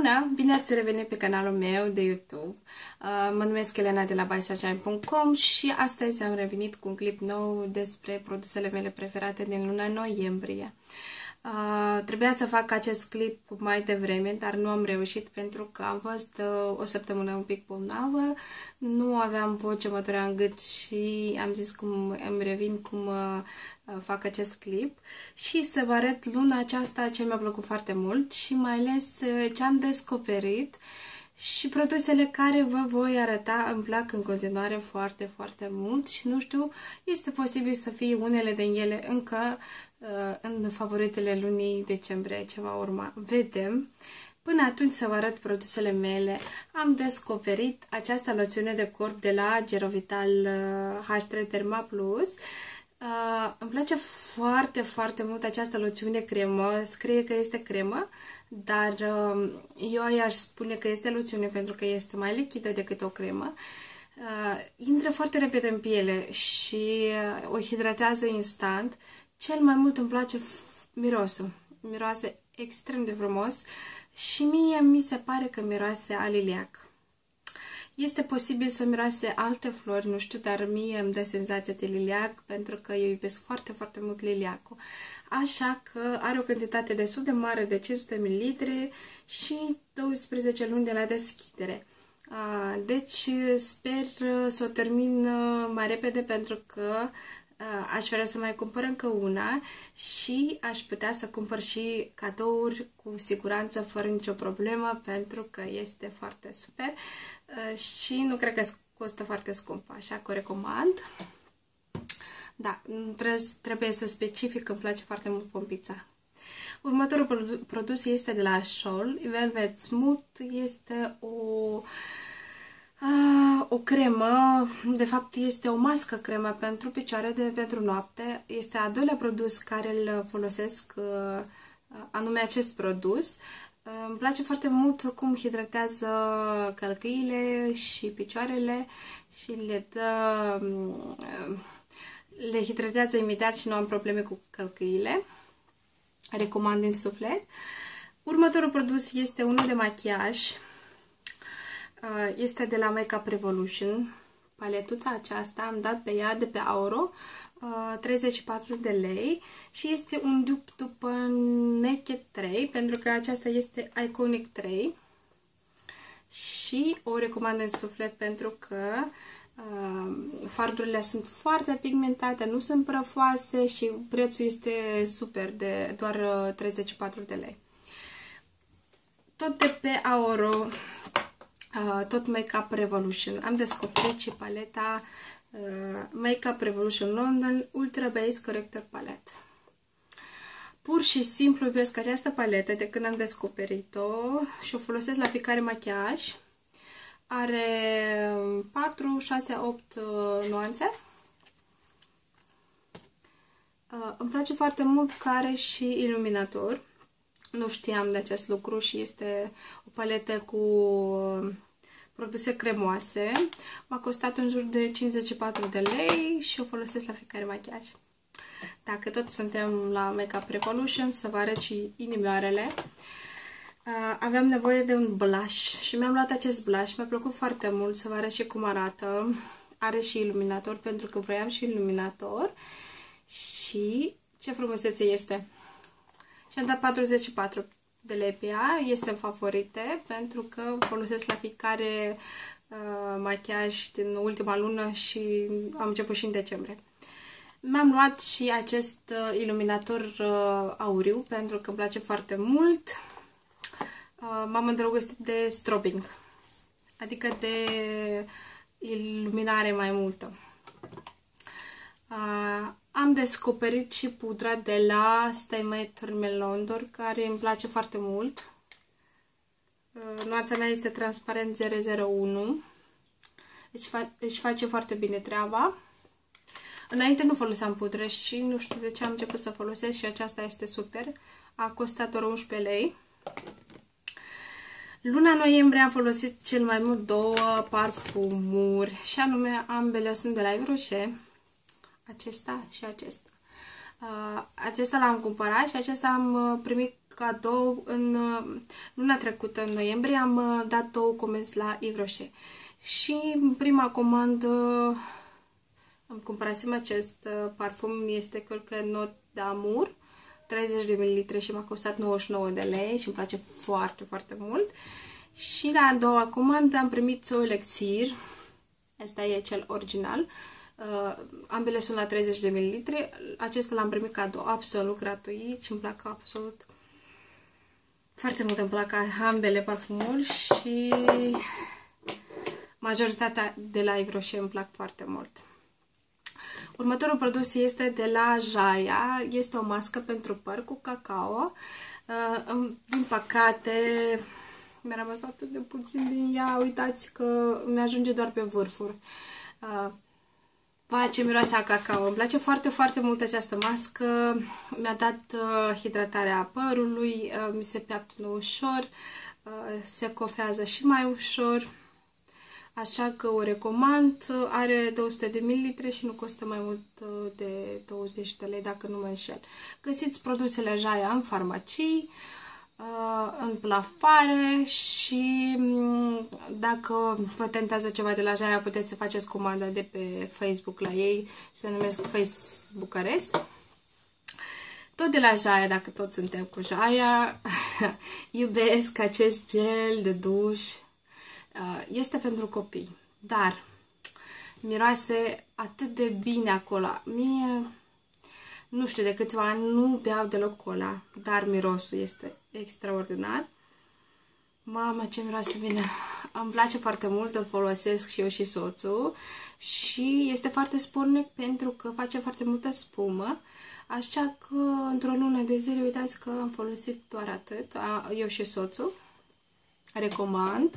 Bună! Bine ați revenit pe canalul meu de YouTube. Mă numesc Elena de la bysunshine.com și astăzi am revenit cu un clip nou despre produsele mele preferate din luna noiembrie. Trebuia să fac acest clip mai devreme, dar nu am reușit pentru că am fost o săptămână un pic bolnavă, nu aveam voce, mă durea în gât și am zis cum îmi revin cum fac acest clip și să vă arăt luna aceasta ce mi-a plăcut foarte mult și mai ales ce am descoperit și produsele care vă voi arăta îmi plac în continuare foarte, foarte mult și nu știu, este posibil să fie unele din ele încă în favoritele lunii decembrie, ce va urma. Vedem. Până atunci să vă arăt produsele mele. Am descoperit această loțiune de corp de la Gerovital H3 Derma Plus. Îmi place foarte, foarte mult această loțiune cremă. Scrie că este cremă, dar eu i-aș spune că este loțiune pentru că este mai lichidă decât o cremă. Intră foarte repede în piele și o hidratează instant. Cel mai mult îmi place mirosul. Miroase extrem de frumos și mie mi se pare că miroase a liliac. Este posibil să miroase alte flori, nu știu, dar mie îmi dă senzația de liliac pentru că eu iubesc foarte, foarte mult liliacul. Așa că are o cantitate destul de mare de 500 ml și 12 luni de la deschidere. Deci sper să o termin mai repede pentru că aș vrea să mai cumpăr încă una și aș putea să cumpăr și cadouri cu siguranță, fără nicio problemă, pentru că este foarte super și nu cred că costă foarte scump, așa că o recomand. Da, trebuie să specific că îmi place foarte mult pompița. Următorul produs este de la Scholl, Velvet Smooth, este o cremă, de fapt este o mască cremă pentru picioare pentru noapte. Este a doilea produs care îl folosesc, anume acest produs. Îmi place foarte mult cum hidratează călcâiile și picioarele și le hidratează imediat și nu am probleme cu călcâiile. Recomand din suflet. Următorul produs este unul de machiaj. Este de la Makeup Revolution. Paletuța aceasta am dat pe ea de pe Auro, 34 de lei și este un dupe după Naked 3 pentru că aceasta este Iconic 3 și o recomand în suflet pentru că fardurile sunt foarte pigmentate, nu sunt prăfoase și prețul este super de doar 34 de lei. Tot de pe Auro, tot Makeup Revolution. Am descoperit și paleta Makeup Revolution London Ultra Base Corrector Palette. Pur și simplu iubesc această paletă de când am descoperit-o și o folosesc la fiecare machiaj. Are 4, 6, 8 nuanțe. Îmi place foarte mult că are și iluminator. Nu știam de acest lucru și este o paletă cu produse cremoase. M-a costat în jur de 54 de lei și o folosesc la fiecare machiaj. Dacă tot suntem la Makeup Revolution, să vă arăt și inimioarele. Aveam nevoie de un blush și mi-am luat acest blush. Mi-a plăcut foarte mult, să vă arăt și cum arată. Are și iluminator pentru că vroiam și iluminator. Și ce frumusețe este! Și am dat 44 de lei pe ea, este în favorite pentru că folosesc la fiecare machiaj din ultima lună și am început și în decembrie. Mi-am luat și acest iluminator auriu pentru că îmi place foarte mult. M-am îndrăgostit de strobing, adică de iluminare mai multă. Am descoperit și pudra de la Stay Matte Rimmel London, care îmi place foarte mult. Nuanța mea este transparent 001. Își face foarte bine treaba. Înainte nu foloseam pudră și nu știu de ce am început să folosesc și aceasta este super. A costat doar 11 lei. Luna noiembrie am folosit cel mai mult două parfumuri și anume ambele sunt de la Yves Rocher. Acesta și acesta. Acesta l-am cumpărat și acesta am primit cadou în luna trecută, în noiembrie, am dat 2 comenzi la Yves Rocher. Și prima comandă am cumpărasem acest parfum, este cred că Note d'Amour, 30 de ml și m-a costat 99 de lei și îmi place foarte, foarte mult. Și la a doua comandă am primit Soul Elixir, asta e cel original. Ambele sunt la 30 de ml, acesta l-am primit cadou absolut gratuit și îmi plac absolut foarte mult, îmi plac ambele parfumuri și majoritatea de la Yves Rocher îmi plac foarte mult. Următorul produs este de la Jaya, este o mască pentru păr cu cacao. Din păcate mi-a rămas atât de puțin din ea, uitați că mi-ajunge doar pe vârfuri. Vai, ce miroase a cacao! Îmi place foarte, foarte mult această mască. Mi-a dat hidratarea părului, mi se piaptănă ușor, se cofează și mai ușor. Așa că o recomand. Are 200 de ml și nu costă mai mult de 20 de lei, dacă nu mă înșel. Găsiți produsele Jaya în farmacii, în plafare și dacă vă tentează ceva de la Jaya, puteți să faceți comanda de pe Facebook la ei, se numesc Face Bucarest. Tot de la Jaya, dacă tot suntem cu Jaya, iubesc acest gel de duș. Este pentru copii, dar miroase atât de bine acolo. Mie, nu știu, de câțiva ani nu beau deloc cola, dar mirosul este extraordinar. Mama, ce miroase bine! Îmi place foarte mult, îl folosesc și eu și soțul și este foarte spornic pentru că face foarte multă spumă. Așa că într-o lună de zile, uitați că am folosit doar atât, eu și soțul. Recomand.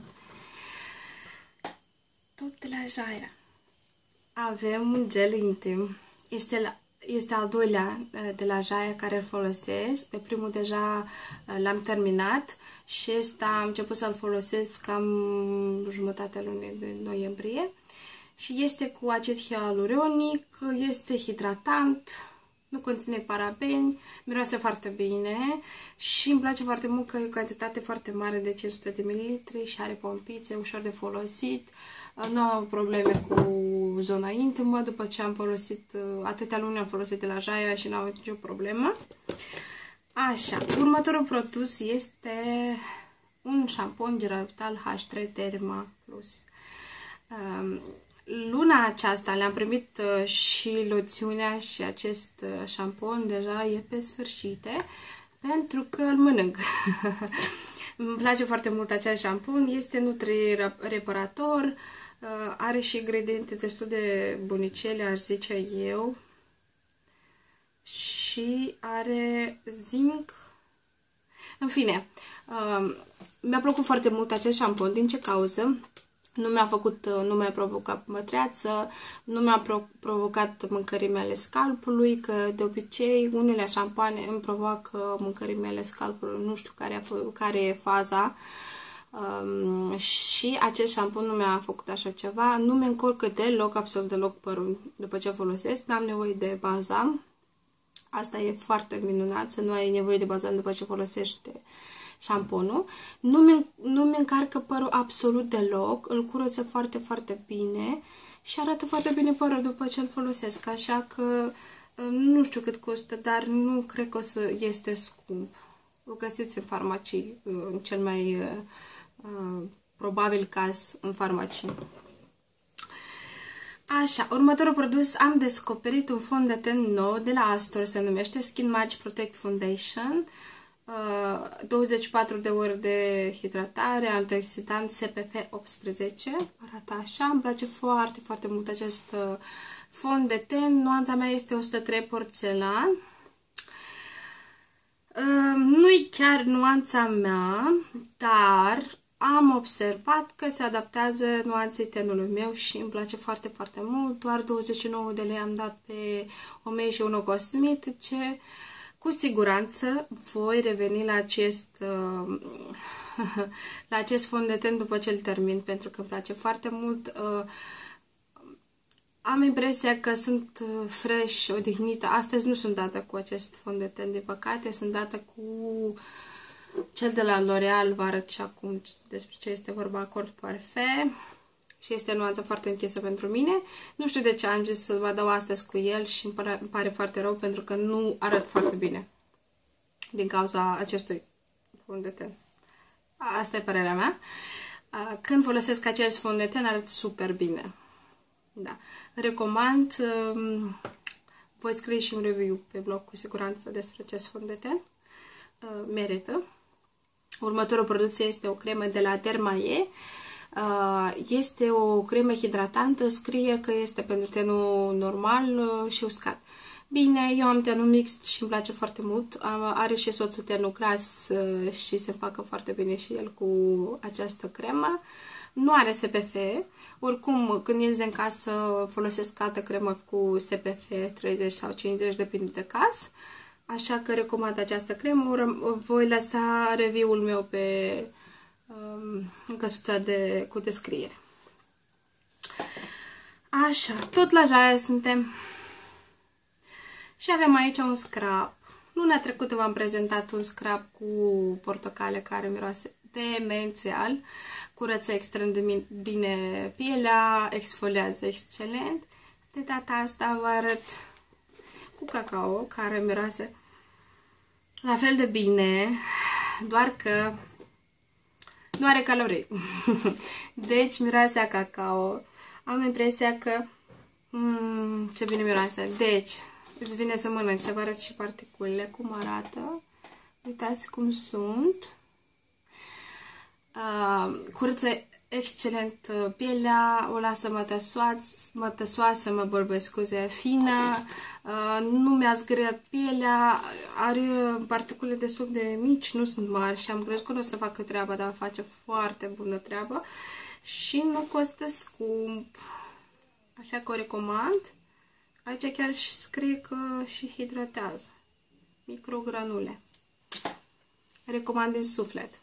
Tot de la Jaya. Avem un gel intim. Este al doilea de la Jaya care îl folosesc. Pe primul deja l-am terminat și ăsta am început să-l folosesc cam jumătatea lunii de noiembrie. Și este cu acid hialuronic, este hidratant, nu conține parabeni, miroase foarte bine și îmi place foarte mult că e o cantitate foarte mare de 500 de ml și are pompițe, ușor de folosit. Nu am probleme cu zona intimă, după ce am folosit, atâtea luni am folosit de la Jaya și n-am avut nicio problemă. Așa, următorul produs este un șampon Geraltal H3 Derma Plus. Luna aceasta le-am primit și loțiunea și acest șampon deja e pe sfârșite, pentru că îl mănânc. Îmi place foarte mult acest șampon, este nutri-reparator, are și ingrediente destul de bunicele, aș zice eu, și are zinc. În fine, mi-a plăcut foarte mult acest șampon. Din ce cauză? Nu mi-a provocat mătreață, nu mi-a provocat mâncărimea ale scalpului, că de obicei unele șampoane îmi provoacă mâncărimea ale scalpului, nu știu care e faza. Și acest șampon nu mi-a făcut așa ceva, nu mi încorcă deloc, absolut deloc părul după ce folosesc, n-am nevoie de balzam. Asta e foarte minunat, să nu ai nevoie de balzam după ce folosești șamponul. Nu mi încarcă părul absolut deloc, îl curăță foarte, foarte bine și arată foarte bine părul după ce îl folosesc, așa că nu știu cât costă, dar nu cred că este scump. Îl găsiți în farmacii, în cel mai probabil caz în farmacii. Așa, următorul produs, am descoperit un fond de ten nou de la Astor, se numește Skin Match Protect Foundation. 24 de ore de hidratare, antioxidant SPF 18, arată așa, îmi place foarte, foarte mult acest fond de ten, nuanța mea este 103 porțelan. Nu-i chiar nuanța mea, dar am observat că se adaptează nuanței tenului meu și îmi place foarte, foarte mult. Doar 29 de lei am dat pe 1001 cosmetice. Cu siguranță voi reveni la acest fond de ten după ce îl termin, pentru că îmi place foarte mult. Am impresia că sunt fresh, odihnită. Astăzi nu sunt dată cu acest fond de ten, din păcate. Sunt dată cu cel de la L'Oreal. Vă arăt și acum despre ce este vorba, Acord Parfait. Și este o nuanță foarte întinsă pentru mine. Nu știu de ce am zis să vă dau astăzi cu el și îmi pare foarte rău pentru că nu arăt foarte bine din cauza acestui fond de ten. Asta e părerea mea. Când folosesc acest fond de ten arăt super bine. Da. Recomand, voi scrie și un review pe blog cu siguranță despre acest fond de ten. Merită. Următorul produs este o cremă de la Dermae. Este o cremă hidratantă, scrie că este pentru tenul normal și uscat. Bine, eu am tenul mixt și îmi place foarte mult. Are și soțul tenul gras și se împacă foarte bine și el cu această cremă. Nu are SPF. Oricum, când ies din casă, folosesc altă cremă cu SPF 30 sau 50, depinde de caz. Așa că recomand această cremă. Voi lăsa review-ul meu pe căsuța cu descriere. Așa, tot la Jaia suntem. Și avem aici un scrub. Luna trecută v-am prezentat un scrub cu portocale care miroase demențial. Curăță extrem de bine pielea, exfoliază excelent. De data asta vă arăt cu cacao, care miroase la fel de bine, doar că nu are calorii. Deci miroase a cacao. Am impresia că ce bine miroase. Deci îți vine să mănânci. Să vă arăt și particulele cum arată. Uitați cum sunt. Curăță excelent pielea, o lasă mătăsoasă, mă vorbesc, scuze, fină, nu mi-a zgâriat pielea, are particule destul de mici, nu sunt mari și am crezut că nu o să facă treaba, dar face foarte bună treabă și nu costă scump, așa că o recomand. Aici chiar scrie că și hidratează, microgranule, recomand din suflet.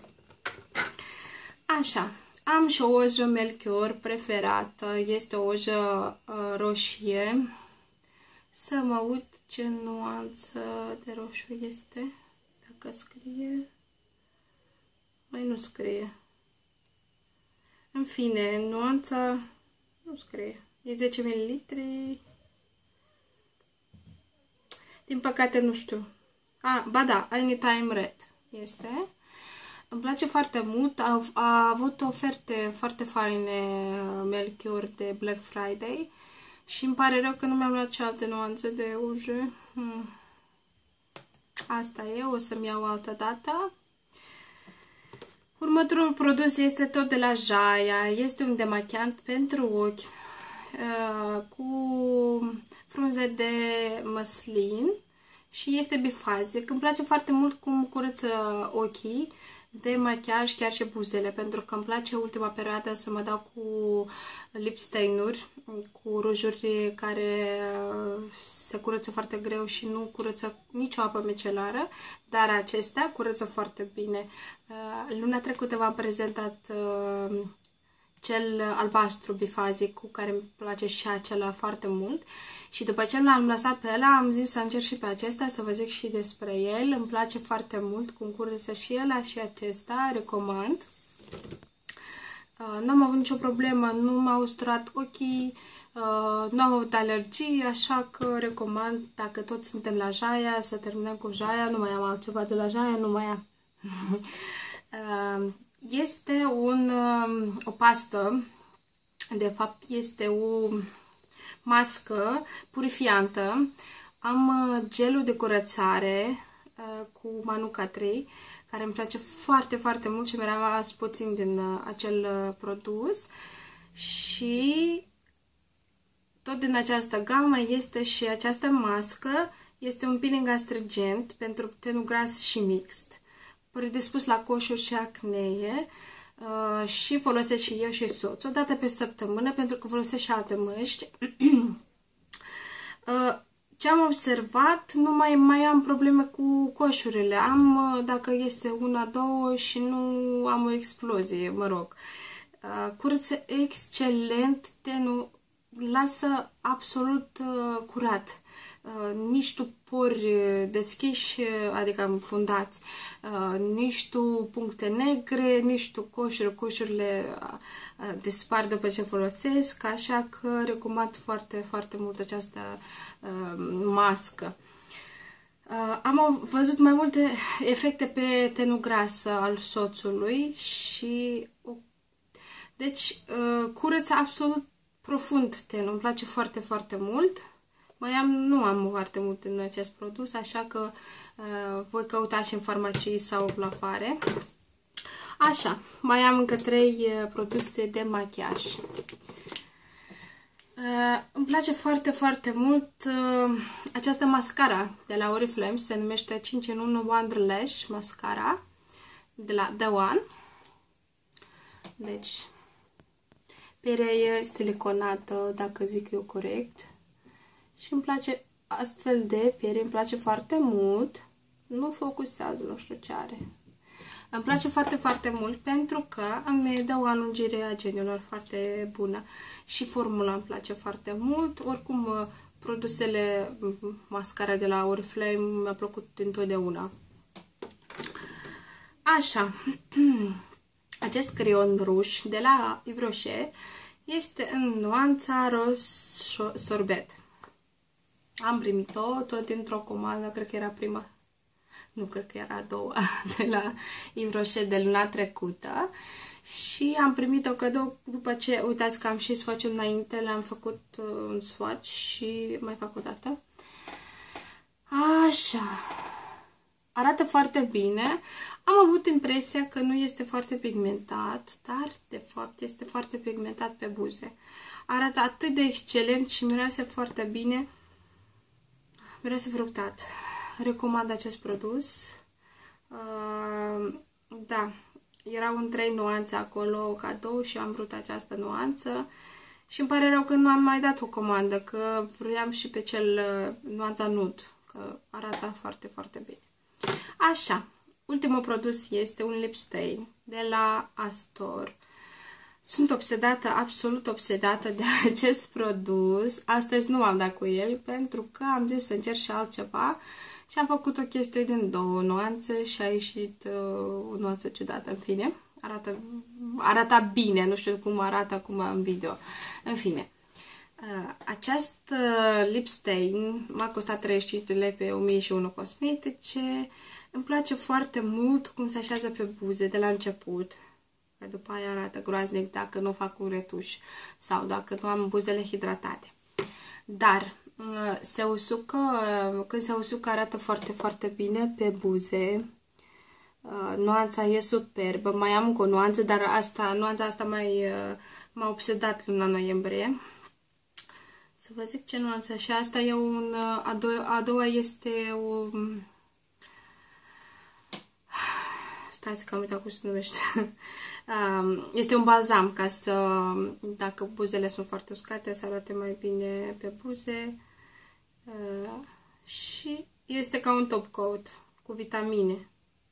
Așa, am și o ojă Melchior preferată, este o ojă roșie. Să mă uit ce nuanță de roșu este, dacă scrie, mai nu scrie. În fine, nuanța nu scrie, e 10 ml, din păcate nu știu. Ba da, Anytime Red este. Îmi place foarte mult, a avut oferte foarte faine Melchior de Black Friday și îmi pare rău că nu mi-am luat cealaltă nuanțe de ojă. Asta e, o să-mi iau altă dată. Următorul produs este tot de la Jaia, este un demachiant pentru ochi cu frunze de măslin și este bifazic. Îmi place foarte mult cum curăță ochii de machiaj, chiar și buzele, pentru că îmi place ultima perioadă să mă dau cu lip stain-uri, cu rujuri care se curăță foarte greu și nu curăță nicio apă micelară, dar acestea curăță foarte bine. Luna trecută v-am prezentat cel albastru bifazic, cu care îmi place și acela foarte mult. Și după ce l-am lăsat pe ăla, am zis să încerc și pe acesta, să vă zic și despre el. Îmi place foarte mult cum curăță și ăla și acesta, recomand. Nu am avut nicio problemă, nu m-au usturat ochii, nu am avut alergii, așa că recomand, dacă toți suntem la Jaia, să terminăm cu Jaia. Nu mai am altceva de la Jaia, nu mai am. Este o pastă, de fapt este o mască purifiantă. Am gelul de curățare cu Manuka 3, care îmi place foarte, foarte mult și mi-am luat puțin din acel produs. Și tot din această gamă este și această mască. Este un peeling astringent pentru tenul gras și mixt, predispus la coșuri și acnee. Și folosesc și eu și soțul o dată pe săptămână, pentru că folosesc și alte măști. Ce am observat, nu mai am probleme cu coșurile. Am, dacă este una, două și nu am o explozie, mă rog. Curăță excelent tenul lasă absolut curat. Nici tu pori deschiși, adică înfundați, nici tu puncte negre, nici tu coșuri. Coșurile dispar după ce folosesc, așa că recomand foarte, foarte mult această mască. Am văzut mai multe efecte pe tenul gras al soțului și deci curăță absolut profund tenul. Îmi place foarte, foarte mult. Nu am foarte mult în acest produs, așa că voi căuta și în farmacii sau la fare. Așa, mai am încă 3 produse de machiaj. Îmi place foarte, foarte mult această mascara de la Oriflame, se numește 5 în 1 Wonder Lash Mascara de la The One. Deci, pielea e siliconată, dacă zic eu corect. Și îmi place astfel de piele, îmi place foarte mult. Nu focusează, nu știu ce are. Îmi place foarte, foarte mult pentru că îmi dă o alungire a genilor foarte bună. Și formula îmi place foarte mult. Oricum, produsele mascara de la Oriflame mi-a plăcut întotdeauna. Așa. Acest creion ruj de la Yves Rocher este în nuanța roz sorbet. Am primit-o tot dintr-o comandă, cred că era prima, nu, cred că era a doua, de la Yves Rocher de luna trecută. Și am primit-o cadou după ce, uitați că am și swatch înainte, le-am făcut un swatch și mai fac o dată. Așa. Arată foarte bine. Am avut impresia că nu este foarte pigmentat, dar de fapt este foarte pigmentat pe buze. Arată atât de excelent și miroase foarte bine. Miroase fructat. Recomand acest produs. Da, erau în 3 nuanțe acolo, cadou, și am vrut această nuanță. Și îmi pare rău că nu am mai dat o comandă, că vroiam și pe cel nuanța nude, că arată foarte, foarte bine. Așa, ultimul produs este un lip stain de la Astor. Sunt obsedată, absolut obsedată de acest produs. Astăzi nu am dat cu el pentru că am zis să încerc și altceva și am făcut o chestie din 2 nuanțe și a ieșit o nuanță ciudată. În fine, arată bine, nu știu cum arată acum în video. În fine, acest lip stain m-a costat 35 de lei pe 1001 cosmetice. Îmi place foarte mult cum se așează pe buze de la început. Că după aia arată groaznic dacă nu fac un retuș sau dacă nu am buzele hidratate. Dar se usucă, când se usucă arată foarte, foarte bine pe buze. Nuanța e superbă. Mai am încă o nuanță, dar nuanța asta m-a obsedat luna noiembrie. Să vă zic ce nuanță. Și asta e a doua este o... Stați că am uitat cum se numește. Este un balzam ca să, dacă buzele sunt foarte uscate, să arate mai bine pe buze. Și este ca un top coat cu vitamine.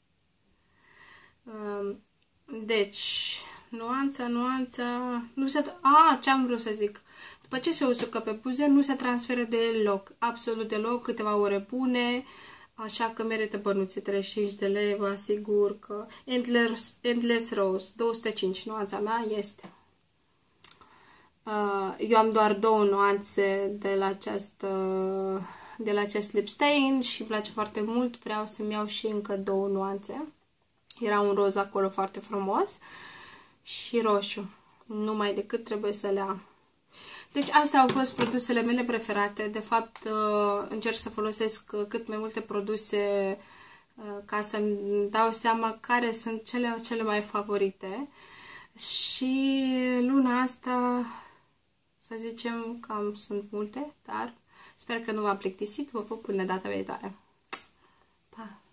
Deci, nuanța, nu se... ce am vrut să zic? După ce se usucă pe buze, nu se transferă deloc, absolut deloc, câteva ore bune, așa că merită bănuții, 35 de lei, vă asigur că Endless Rose, 205, nuanța mea este. Eu am doar 2 nuanțe de la acest lip stain și îmi place foarte mult, vreau să-mi iau și încă 2 nuanțe. Era un roz acolo foarte frumos și roșu, numai decât trebuie să le am. Deci astea au fost produsele mele preferate. De fapt, încerc să folosesc cât mai multe produse ca să-mi dau seama care sunt cele mai favorite. Și luna asta, să zicem, cam sunt multe, dar sper că nu v-am plictisit. Vă pup până data viitoare. Pa!